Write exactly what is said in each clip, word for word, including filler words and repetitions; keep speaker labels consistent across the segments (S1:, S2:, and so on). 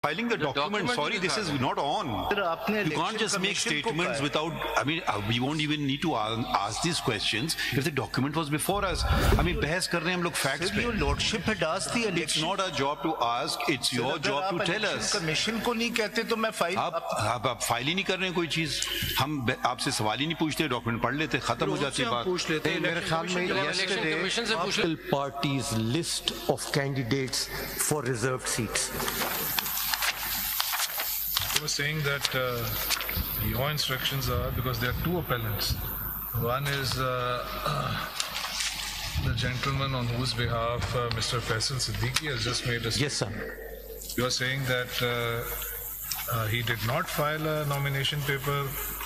S1: Filing the, the document, document sorry, this is not on. You can't just make statements without, I mean, uh, we won't even need to ask these questions if the document was before us. I mean, bahas kar rahe hain hum log facts pe.
S2: Your lordship had asked the election.
S1: It's not our job to ask, it's your job to tell us.
S2: Commission को नहीं कहते तो मैं file
S1: आप आप आप file ही नहीं कर रहे हैं कोई चीज, हम आपसे सवाल ही नहीं पूछते, डॉक्यूमेंट पढ़ लेते, खत्म हो जाती बात।
S2: मेरे ख्याल में
S3: yesterday parties list of candidates for reserved seats.
S4: I was saying that uh, your instructions are, because there are two appellants. One is uh, uh, the gentleman on whose behalf uh, Mister Faisal Siddiqui has just made a statement.
S3: Yes, sir.
S4: You are saying that uh, uh, he did not file a nomination paper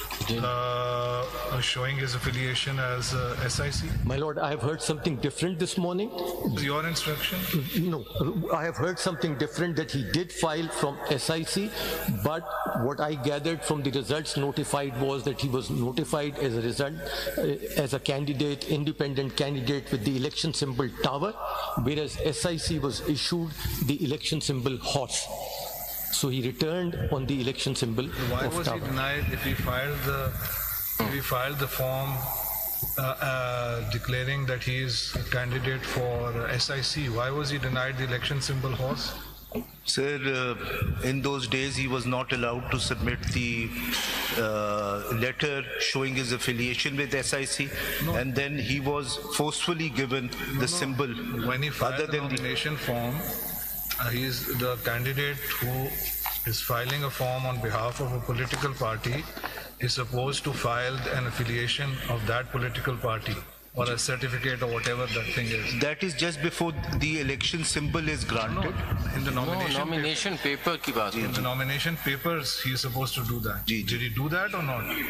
S4: uh, showing his affiliation as uh, S I C?
S3: My lord, I have heard something different this morning.
S4: Is your instruction?
S3: No, I have heard something different, that he did file from S I C, but what I gathered from the results notified was that he was notified as a result, uh, as a candidate, independent candidate with the election symbol tower, whereas S I C was issued the election symbol horse. So he returned on the election symbol.
S4: Why
S3: of
S4: was
S3: tower.
S4: he denied if he filed the if he filed the form uh, uh, declaring that he is a candidate for uh, S I C? Why was he denied the election symbol horse?
S2: Sir, uh, in those days he was not allowed to submit the uh, letter showing his affiliation with S I C, no. And then he was forcefully given
S4: no,
S2: the
S4: no.
S2: symbol.
S4: When he filed
S2: other
S4: the
S2: than
S4: nomination the form, uh, he is the candidate who is filing a form on behalf of a political party is supposed to file an affiliation of that political party, or a certificate or whatever that thing is.
S2: That is just before the election symbol is granted.
S4: No, in the nomination,
S5: no, nomination paper, paper ki baat
S4: in the nomination papers, he is supposed to do that. Did he do that or not?